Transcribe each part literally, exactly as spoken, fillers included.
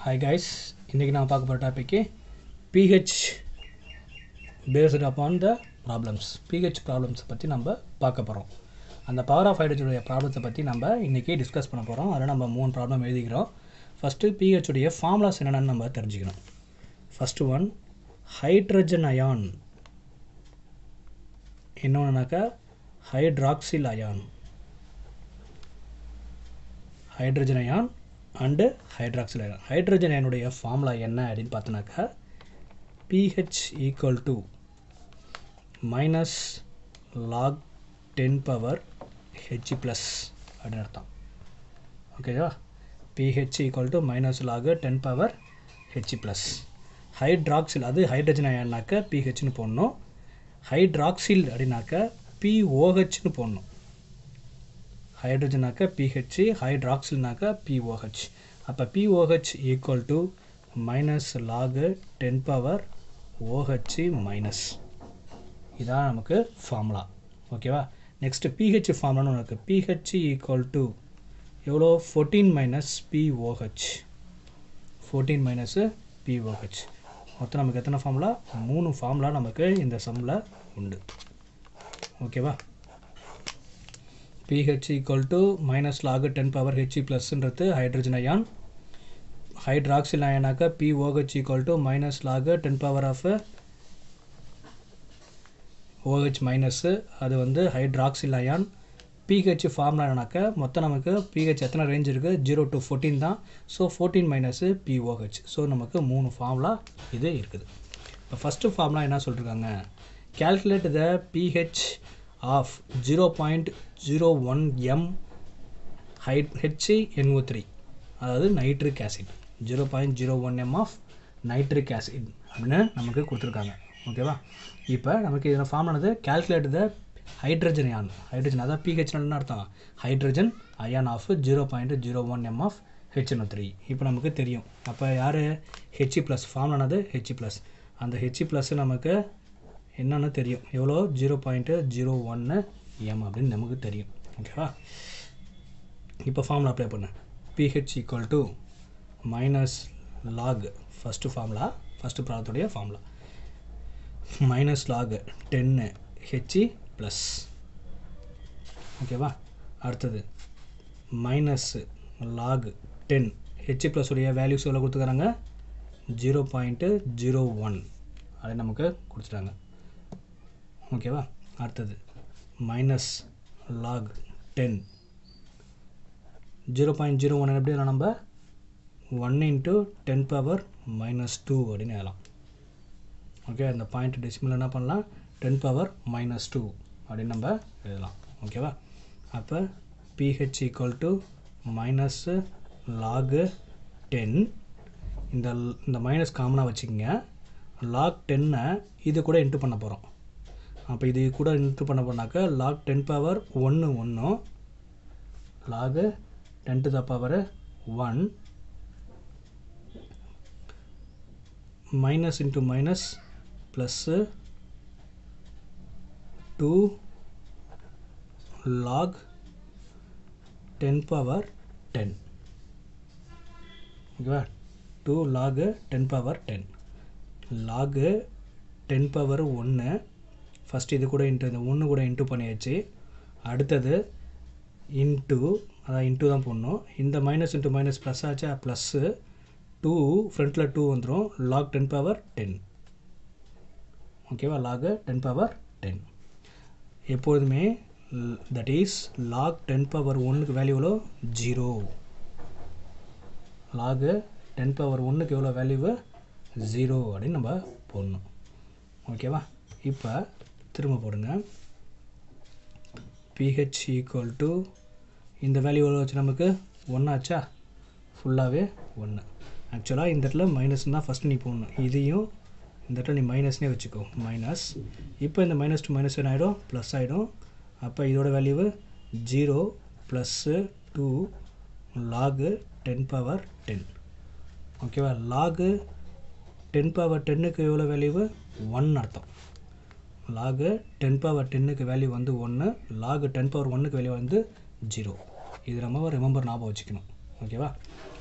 Hi guys, இன்றைக்கி நான் பார்க்க போகிற டாபிக்கு pH based upon the problems. pH problems பற்றி நம்ம பார்க்க போகிறோம். அந்த பவர் ஆஃப் ஹைட்ரஜனுடைய ப்ராப்ளத்தை பற்றி நம்ம இன்றைக்கி டிஸ்கஸ் பண்ண போகிறோம். அதில் நம்ம மூணு ப்ராப்ளம் எழுதிக்கிறோம். ஃபஸ்ட்டு pH உடைய ஃபார்முலாஸ் என்னென்னு நம்ம தெரிஞ்சுக்கணும். First one hydrogen ion, இன்னொன்றுனாக்கா hydroxyl ion, hydrogen ion and hydroxyl ion. Hydrogen அயனுடைய formula என்ன அப்படின்னு பார்த்தோன்னாக்கா pH equal to minus log ten power H plus அப்படின்னு அர்த்தம். ஓகேவா? pH equal to minus log ten power H plus. Hydroxyl அது hydrogen அயான்னாக்க pHன்னு போடணும். Hydroxyl அப்படின்னாக்க பிஓஹெச்னு போடணும். ஹைட்ரஜனாக்க pH, ஹைட்ராக்சில்னாக்க pOH. அப்போ pOH equal to minus log ten power OH minus. இதான் நமக்கு ஃபார்முலா. ஓகேவா? நெக்ஸ்ட் pH ஃபார்முலான்னு ஒன்று இருக்குது. pH ஈக்குவல் டு எவ்வளோ? Fourteen minus pOH. Fourteen minus pOH. மொத்தம் நமக்கு எத்தனை ஃபார்முலா? மூணு ஃபார்முலா நமக்கு இந்த சம்மில் உண்டு. ஓகேவா? pH equal to minus log ten power H plus ன்றது ஹைட்ரஜன் அயான். ஹைட்ராக்சில் அயானாக்க pOH equal to minus log ten power of OH minus, அது வந்து ஹைட்ராக்சில் அயான். pH ஃபார்முலா என்னன்னாக்க மொத்தம் நமக்கு pH எத்தனை ரேஞ்ச் இருக்குது? ஜீரோ டு ஃபோர்டீன் தான். So fourteen minus pOH. So நமக்கு மூணு ஃபார்முலா இது இருக்குது. இப்போ ஃபஸ்ட்டு ஃபார்முலா என்ன சொல்லியிருக்காங்க? calculate the pH of zero point zero one m H N O three, அதாவது nitric acid. Zero point zero one M of nitric acid அப்படின்னு நமக்கு கொடுத்துருக்காங்க. ஓகேவா? இப்போ நமக்கு இதில் ஃபார்ம் ஆனது calculate the hydrogen ion. Hydrogen அதாவது pH என்ன அர்த்தம்? Hydrogen ion of zero point zero one M of H N O three. இப்போ நமக்கு தெரியும். அப்போ யார்? H plus. ஃபார்ம் ஆனது H ப்ளஸ். அந்த H ப்ளஸ் நமக்கு என்னென்னு தெரியும். எவ்வளோ? ஜீரோ பாயிண்ட்டு ஜீரோ ஒன்று எம் அப்படின்னு நமக்கு தெரியும். ஓகேவா? இப்போ ஃபார்முலா அப்ளை பண்ண pH equal to minus log, first formula, first ப்ராடக்டுடைய formula, minus log ten H plus. ஓகேவா? அடுத்தது minus log ten H plus உடைய வேல்யூஸ் எவ்வளோ கொடுத்துக்கிறாங்க? ஜீரோ பாயிண்ட்டு ஜீரோ ஒன் அதை நமக்கு கொடுத்துட்டாங்க. ஓகேவா? அடுத்தது minus log ten zero point zero one எப்படி எல்லாம் நம்ம one into ten power minus two அப்படின்னு எழுதலாம். ஓகே, அந்த பாயிண்ட் டெசிமல் என்ன பண்ணலாம்? டென் பவர் மைனஸ் டூ அப்படின்னு நம்ம எழுதலாம். ஓகேவா? அப்போ pH equal to minus log ten, இந்த இந்த மைனஸ் காமனாக வச்சுக்கோங்க. லாக் டென்னை இது கூட இன்ட்டு பண்ண போகிறோம். அப்போ இது கூட இன்ட்டு பண்ண போனாக்க லாக் டென் பவர் ஒன்று ஒன்றும் log ten to the power one minus into minus plus two log ten power ten. ஓகேவா? Two log ten power ten. Log ten power ஒன்று ஃபஸ்ட்டு இது கூட இன்ட்டு இந்த ஒன்று கூட இன்ட்டு பண்ணியாச்சு. அடுத்தது இன்ட்டு, அதான் இன்ட்டு தான் போடணும். இந்த மைனஸ் இன்ட்டு மைனஸ் ப்ளஸ் ஆச்சா? ப்ளஸ்ஸு டூ ஃப்ரண்ட்டில் டூ வந்துடும். Log ten power ten. ஓகேவா? Log ten power ten. எப்போதுமே that is log ten power ஒன்றுக்கு வேல்யூ எவ்வளோ? ஜீரோ. லாக் டென் பவர் ஒன்றுக்கு எவ்வளோ வேல்யூவு? ஜீரோ அப்படின்னு நம்ம போடணும். ஓகேவா? இப்போ திரும்ப போடுங்க. pH ஈக்குவல் டு இந்த வேல்யூ எவ்வளோ வச்சு நமக்கு ஒன்று ஆச்சா? ஃபுல்லாகவே ஒன்று. ஆக்சுவலாக இந்த இடத்துல மைனஸ்னா ஃபஸ்ட்டு நீ போடணும். இதையும் இந்த இடத்துல நீ மைனஸ்னே வச்சுக்கோ, மைனஸ். இப்போ இந்த மைனஸ் டு மைனஸ் என்ன ஆகிடும்? ப்ளஸ் ஆகிடும். அப்போ இதோட வேல்யூவு zero plus two log ten power ten. ஓகேவா? லாகு டென் பவர் டென்னுக்கு எவ்வளோ வேல்யூவு? ஒன் அர்த்தம். லாகு டென் பவர் டென்னுக்கு வேல்யூ வந்து ஒன்று, லாகு டென் பவர் ஒன்றுக்கு வேல்யூ வந்து ஜீரோ. இது நம்ம ரிமெம்பர் ஞாபகம் வச்சுக்கணும். ஓகேவா?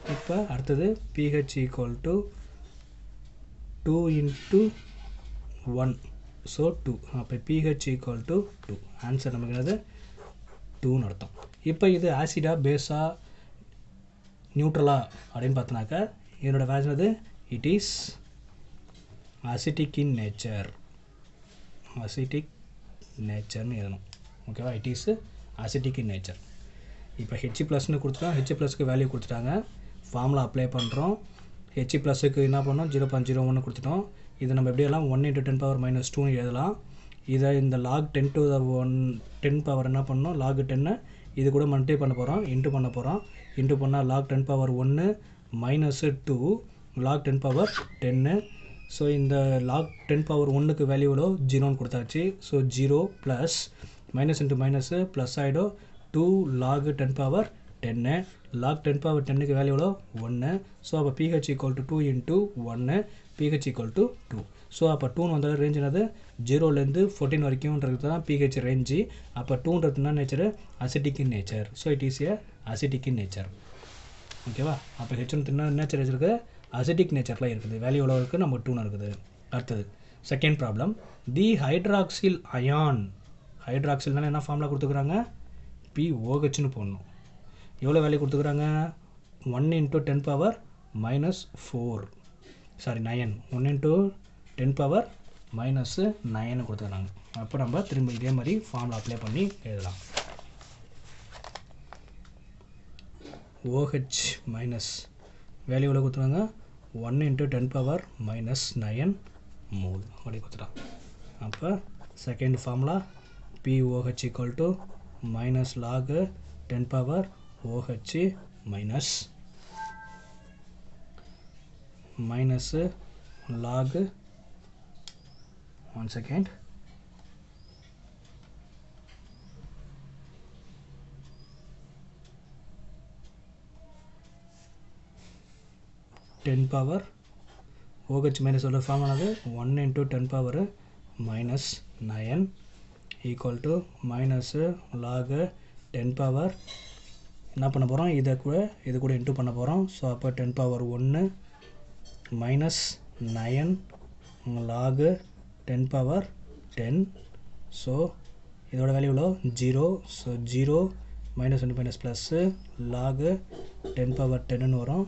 இப்போ அடுத்தது pH equal to two into one so two அப்போ pH equal to two answer நமக்கு என்னது டூன்னு அர்த்தம். இப்போ இது ஆசிடா பேஸா நியூட்ரலா அப்படின்னு பார்த்தோன்னாக்கா இதனோட வேல்யூ என்னது it is acidic in nature acidic நேச்சர்னு எழுதணும் ஓகேவா. It is acidic in nature. இப்போ ஹெச் ப்ளஸ்னு கொடுத்துட்டோம் ஹெச் ப்ளஸ்க்கு வேல்யூ கொடுத்துட்டாங்க ஃபார்முலா அப்ளை பண்ணுறோம். ஹெச் ப்ளஸுக்கு என்ன பண்ணோம் ஜீரோ பாயிண்ட் ஜீரோ ஒன்று கொடுத்துட்டோம். இதை நம்ம எப்படி எல்லாம் one into ten power minus டூன்னு எழுதலாம். இதை இந்த log ten to the one ten power என்ன பண்ணோம் லாக் டென்னு இது கூட மல்டிப்ளை பண்ண போகிறோம் இன்ட்டு பண்ண போகிறோம். இன்ட்டு பண்ணால் லாக் டென் பவர் ஒன்று minus two log ten power ten. So இந்த லாக் டென் பவர் ஒன்றுக்கு வேல்யூவோ ஜீரோன்னு கொடுத்தாச்சு. So zero plus minus into minus plus ஆகிடும் two log ten power ten log ten power டென்னுக்கு வேல்யூவோ ஒன்று. ஸோ அப்போ pH equal to two into ஒன்று pH equal to two. So அப்போ டூன்னு வந்தாலும் ரேஞ்ச் என்னது ஜீரோலேருந்து ஃபோர்டீன் வரைக்கும்ன்றது தான் pH ரேஞ்சு. அப்போ டூன்றது என்ன nature acidic in nature. So it is a acidic in nature ஓகேவா. அப்போ ஹெச்னு என்ன நேச்சர் இருக்குது அசிட்டிக் நேச்சரில் இருக்குது வேல்யூ எவ்வளோ இருக்குது நம்ம டூன்னு இருக்குது. அடுத்தது second problem the hydroxyl ion ஹைட்ராக்சில்னால என்ன ஃபார்முலா கொடுத்துக்கிறாங்க பிஓஹெச்னு போடணும். எவ்வளோ வேல்யூ கொடுத்துக்கிறாங்க one into ten power minus four sorry nine one into ten power minus நயன்னு கொடுத்துக்கிறாங்க. அப்போ நம்ம திரும்ப இதே மாதிரி ஃபார்முலா அப்ளை பண்ணி எழுதலாம். OH மைனஸ் வேல்யூ எவ்வளோ கொடுத்துருவாங்க one into ten power minus nine mole அப்படி கொடுத்துட்டான். அப்போ second formula pOH equal to minus log ten power OH minus minus log one second ten power OH minus உள்ள form ஆனது one into ten power minus nine equal to minus log ten power என்ன பண்ண போகிறோம் இதை கூட இது கூட into பண்ண போகிறோம். ஸோ அப்போ டென் பவர் ஒன்று minus nine log ten power ten. So இதோட வேல்யூ எவ்வளோ ஜீரோ. ஸோ ஜீரோ மைனஸ் ஒன்று minus plus log ten power ten வரும்.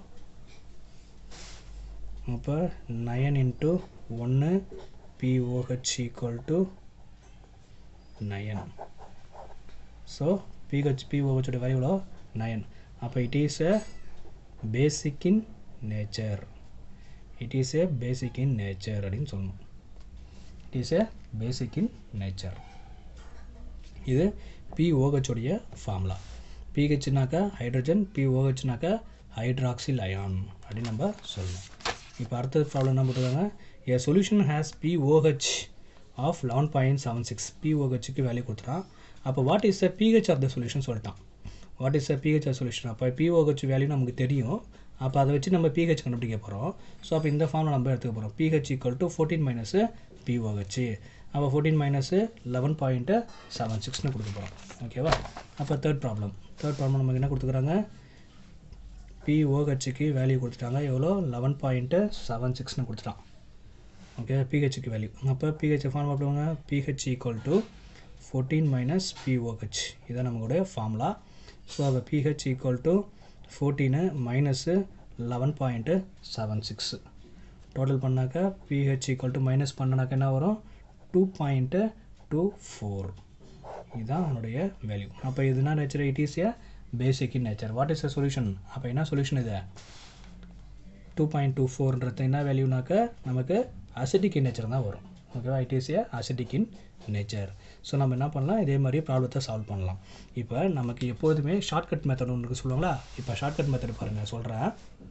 அப்போ நயன் இன்ட்டு ஒன்று pOH equal to nine. So pH பிஓஹெச்சோட வேல்யூ எவ்வளோ நயன். அப்போ it is a basic in nature it is a basic in nature அப்படின்னு சொல்லணும். It is a basic in nature. இது பிஓஹெச்சோடைய ஃபார்முலா. பிஹெச்னாக்கா ஹைட்ரஜன் பிஓஹெச்னாக்கா ஹைட்ராக்சில் அயான் அப்படின்னு நம்ம சொல்லணும். இப்போ அடுத்தது ப்ராப்ளம் என்ன போட்டுருக்காங்க a solution has pOH of eleven point seven six pOHக்கு வேல்யூ கொடுத்துட்டான். அப்போ what is the pH of the solution சொல்லிட்டான். What is the pH of solution அப்போ pOH வேல்யூ நமக்கு தெரியும். அப்போ அதை வச்சு நம்ம pH கண்டுபிடிக்க போகிறோம். ஸோ அப்போ இந்த ஃபார்முலா நம்ம எடுத்துக்க போகிறோம் pH equal to fourteen minus pOH. அப்போ fourteen minus eleven point seven சிக்ஸ்னு கொடுக்க போகிறோம் ஓகேவா. அப்போ தேர்ட் ப்ராப்ளம் தேர்ட் ப்ராப்ளம் நமக்கு என்ன கொடுத்துக்கிறாங்க பிஓஹெச்சுக்கு வேல்யூ கொடுத்துட்டாங்க எவ்வளோ லெவன் பாயிண்ட்டு செவன் சிக்ஸ்னு கொடுத்துட்டான் ஓகே. பிஹெச்சுக்கு வேல்யூ அப்போ பிஹெச் ஃபார்முலா பண்ணுவாங்க pH equal to fourteen minus pOH இதான் நம்மளுடைய ஃபார்முலா. ஸோ அப்போ pH equal to fourteen minus eleven point seven six total பண்ணாக்கா பிஹெச் ஈக்குவல் டு மைனஸ் பண்ணனாக்கா என்ன வரும் டூ பாயிண்ட்டு டூ ஃபோர் இதுதான் அதனுடைய வேல்யூ. அப்போ இதுனா nature it is a basic in nature. What is a solution அப்போ என்ன சொல்யூஷன் இது டூ பாயிண்ட் டூ ஃபோர்ன்றது என்ன வேல்யூனாக்க நமக்கு அசிட்டிக் இன் நேச்சர் தான் வரும் ஓகேவா. It is a acidic in nature. So நம்ம என்ன பண்ணலாம் இதே மாதிரி ப்ராப்ளத்தை சால்வ் பண்ணலாம். இப்போ நமக்கு எப்போதுமே ஷார்ட்கட் மெத்தட் ஒன்று சொல்லுவாங்களா. இப்போ ஷார்ட்கட் மெத்தட் பாருங்கள் சொல்கிறேன்.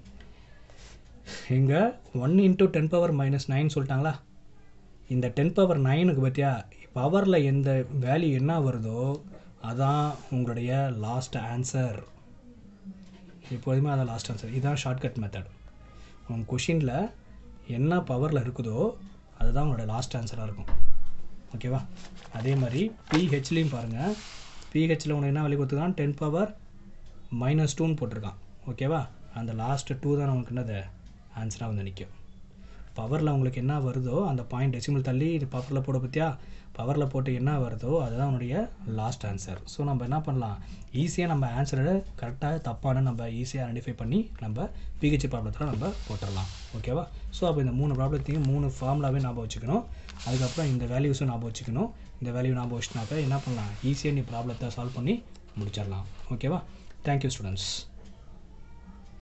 இங்கே one into ten power minus nine சொல்லிட்டாங்களா. இந்த டென் பவர் நைனுக்கு பார்த்தியா பவரில் எந்த வேல்யூ என்ன வருதோ அதான் உங்களுடைய லாஸ்ட் ஆன்சர். எப்போதுமே அதான் லாஸ்ட் ஆன்சர். இதுதான் ஷார்ட்கட் மெத்தட். உங்கள் கொஷினில் என்ன பவரில் இருக்குதோ அதுதான் உங்களோட லாஸ்ட் ஆன்சராக இருக்கும் ஓகேவா. அதே மாதிரி பிஹெச்லேயும் பாருங்கள் பிஹெச்சில் உனக்கு என்ன வேல்யூ கொடுத்துருக்கான் டென் பவர் மைனஸ் டூன்னு போட்டிருக்கான் ஓகேவா. அந்த லாஸ்ட்டு டூ தான் உங்களுக்கு என்னது ஆன்சராக வந்து நிற்கும். பவரில் உங்களுக்கு என்ன வருதோ அந்த பாயிண்ட் டெசிமல் தள்ளி இது பவரில் போட பற்றியா, பவரில் போட்டு என்ன வருதோ அதுதான் உன்னுடைய லாஸ்ட் ஆன்சர். ஸோ நம்ம என்ன பண்ணலாம், ஈஸியாக நம்ம ஆன்சரை கரெக்டாக தப்பான நம்ம ஈஸியாக ஐடென்டிஃபை பண்ணி நம்ம பிஹெச் ப்ராப்ளத்தில் நம்ம போட்டுடலாம். ஓகேவா? ஸோ அப்போ இந்த மூணு ப்ராப்ளத்தையும் மூணு ஃபார்முலாவே ஞாபகம் வச்சுக்கணும். அதுக்கப்புறம் இந்த வேல்யூஸும் ஞாபகம் வச்சுக்கணும். இந்த வேல்யூ ஞாபகம் வச்சுனாக்கா என்ன பண்ணலாம், ஈஸியாக நீ ப்ராப்ளத்தை சால்வ் பண்ணி முடிச்சிடலாம். ஓகேவா? Thank you students.